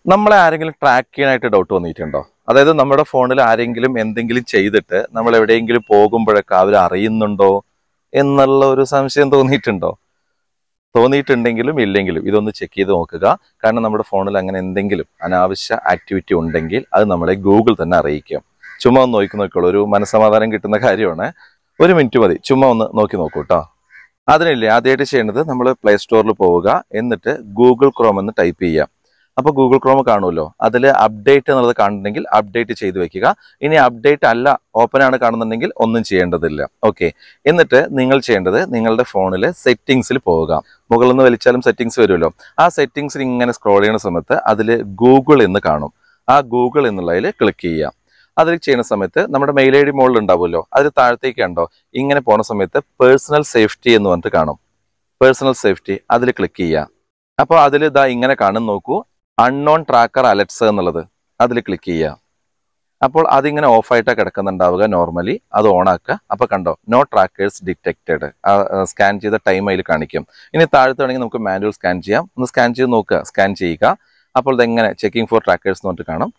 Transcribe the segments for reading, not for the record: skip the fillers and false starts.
നമ്മളെ ആരെങ്കിലും ട്രാക്ക് ചെയ്യാനായിട്ട് ഡൗട്ട് വന്നിട്ടുണ്ടോ? അതായത് നമ്മുടെ ഫോണിൽ ആരെങ്കിലും എന്തെങ്കിലും ചെയ്തിട്ട് നമ്മൾ എവിടെയെങ്കിലും പോകുമ്പോഴൊക്കെ അവർ അറിയുന്നുണ്ടോ എന്നുള്ള ഒരു സംശയം തോന്നിയിട്ടുണ്ടോ? തോന്നിയിട്ടുണ്ടെങ്കിലും ഇല്ലെങ്കിലും ഇതൊന്ന് ചെക്ക് ചെയ്ത് നോക്കുക. കാരണം നമ്മുടെ ഫോണിൽ അങ്ങനെ എന്തെങ്കിലും അനാവശ്യ ആക്ടിവിറ്റി ഉണ്ടെങ്കിൽ അത് നമ്മളെ ഗൂഗിൾ തന്നെ അറിയിക്കാം. ചുമ്മാ ഒന്ന് നോക്കിക്കോളൂ, ഒരു മനസ്സമാധാനം കിട്ടുന്ന കാര്യമാണ്. 1 മിനിറ്റ് മതി, ചുമ്മാ ഒന്ന് നോക്കി നോക്കൂ കേട്ടോ. അതിനില്ലേ ആദ്യമായിട്ട് ചെയ്യേണ്ടത് നമ്മൾ പ്ലേ സ്റ്റോറിൽ പോവുക, എന്നിട്ട് ഗൂഗിൾ ക്രോം എന്ന് ടൈപ്പ് ചെയ്യുക. അപ്പോൾ ഗൂഗിൾ ക്രോം കാണുമല്ലോ, അതിൽ അപ്ഡേറ്റ് എന്നുള്ളത് കാണുന്നുണ്ടെങ്കിൽ അപ്ഡേറ്റ് ചെയ്ത് വെക്കുക. ഇനി അപ്ഡേറ്റ് അല്ല, ഓപ്പൺ ആണ് കാണുന്നുണ്ടെങ്കിൽ ഒന്നും ചെയ്യേണ്ടതില്ല. ഓക്കെ, എന്നിട്ട് നിങ്ങൾ ചെയ്യേണ്ടത് നിങ്ങളുടെ ഫോണിൽ സെറ്റിങ്സിൽ പോവുക. മുകളിൽ നിന്ന് വലിച്ചാലും സെറ്റിങ്സ് വരുമല്ലോ. ആ സെറ്റിങ്സിൽ ഇങ്ങനെ സ്ക്രോൾ ചെയ്യുന്ന സമയത്ത് അതിൽ ഗൂഗിൾ എന്ന് കാണും. ആ ഗൂഗിൾ എന്നുള്ളതിൽ ക്ലിക്ക് ചെയ്യുക. അതിൽ ചെയ്യുന്ന സമയത്ത് നമ്മുടെ മെയിൽ ഐ ഡി മുകളിൽ ഉണ്ടാവുമല്ലോ, അതിൽ താഴത്തേക്ക് കണ്ടോ ഇങ്ങനെ പോകുന്ന സമയത്ത് പേഴ്സണൽ സേഫ്റ്റി എന്ന് പറഞ്ഞിട്ട് കാണും. പേഴ്സണൽ സേഫ്റ്റി അതിൽ ക്ലിക്ക് ചെയ്യുക. അപ്പോൾ അതിൽ ഇതാ ഇങ്ങനെ കാണും, നോക്കൂ, അൺനോൺ ട്രാക്കർ അലർട്ട്സ് എന്നുള്ളത്, അതിൽ ക്ലിക്ക് ചെയ്യുക. അപ്പോൾ അതിങ്ങനെ ഓഫായിട്ടാണ് കിടക്കുന്നുണ്ടാവുക. നോർമലി അത് ഓണാക്കുക. അപ്പോൾ കണ്ടോ, നോ ട്രാക്കേഴ്സ് ഡിറ്റക്റ്റഡ്, സ്കാൻ ചെയ്ത ടൈം അതിൽ കാണിക്കും. ഇനി താഴത്ത് വേണമെങ്കിൽ നമുക്ക് മാനുവൽ സ്കാൻ ചെയ്യാം. ഒന്ന് സ്കാൻ ചെയ്ത് നോക്കുക, സ്കാൻ ചെയ്യുക. അപ്പോൾ ഇതെങ്ങനെ ചെക്കിംഗ് ഫോർ ട്രാക്കേഴ്സ് എന്ന് പറഞ്ഞിട്ട് കാണും.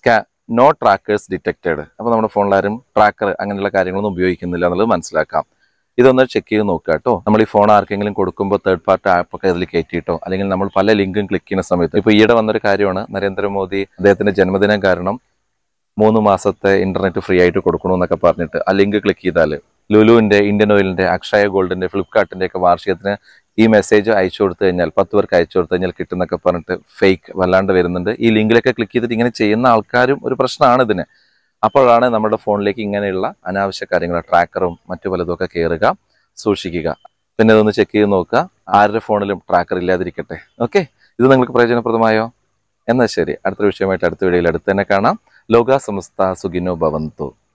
No trackers detected. അപ്പോൾ നമ്മുടെ ഫോണിൽ ആരും ട്രാക്കർ അങ്ങനെയുള്ള കാര്യങ്ങളൊന്നും ഉപയോഗിക്കുന്നില്ല എന്നുള്ളത് മനസ്സിലാക്കാം. ഇതൊന്ന് ചെക്ക് ചെയ്ത് നോക്കുക കേട്ടോ. നമ്മൾ ഈ ഫോൺ ആർക്കെങ്കിലും കൊടുക്കുമ്പോൾ തേർഡ് പാർട്ടി ആപ്പൊക്കെ അതിൽ കയറ്റിയിട്ടോ, അല്ലെങ്കിൽ നമ്മൾ പല ലിങ്കും ക്ലിക്ക് ചെയ്യുന്ന സമയത്ത്, ഇപ്പോൾ ഈയിടെ വന്നൊരു കാര്യമാണ്, നരേന്ദ്രമോദി അദ്ദേഹത്തിന്റെ ജന്മദിനം കാരണം 3 മാസത്തെ ഇന്റർനെറ്റ് ഫ്രീ ആയിട്ട് കൊടുക്കണമെന്നൊക്കെ പറഞ്ഞിട്ട് ആ ലിങ്ക് ക്ലിക്ക് ചെയ്താൽ ലുലുവിന്റെ, ഇന്ത്യൻ ഓയിലിന്റെ, അക്ഷയ ഗോൾഡിന്റെ, ഫ്ലിപ്കാർട്ടിന്റെ ഒക്കെ വാർഷികത്തിന് ഈ മെസ്സേജ് അയച്ചു കൊടുത്തു കഴിഞ്ഞാൽ, 10 പേർക്ക് അയച്ചു കൊടുത്തു കഴിഞ്ഞാൽ കിട്ടുന്നൊക്കെ പറഞ്ഞിട്ട് ഫേക്ക് വല്ലാണ്ട് വരുന്നുണ്ട്. ഈ ലിങ്കിലൊക്കെ ക്ലിക്ക് ചെയ്തിട്ട് ഇങ്ങനെ ചെയ്യുന്ന ആൾക്കാരും ഒരു പ്രശ്നമാണ് ഇതിന്. അപ്പോഴാണ് നമ്മുടെ ഫോണിലേക്ക് ഇങ്ങനെയുള്ള അനാവശ്യ കാര്യങ്ങൾ, ട്രാക്കറും മറ്റു പലതുമൊക്കെ കയറുക. സൂക്ഷിക്കുക. പിന്നെ ഇതൊന്ന് ചെക്ക് ചെയ്ത് നോക്കുക, ആരുടെ ഫോണിലും ട്രാക്കർ ഇല്ലാതിരിക്കട്ടെ. ഓക്കെ, ഇത് നിങ്ങൾക്ക് പ്രയോജനപ്രദമായോ? എന്നാൽ ശരി, അടുത്ത വിഷയമായിട്ട് അടുത്ത വീഡിയോയിൽ അടുത്ത് തന്നെ കാണാം. ലോക സമസ്ത സുഖിനോ ഭവന്തു.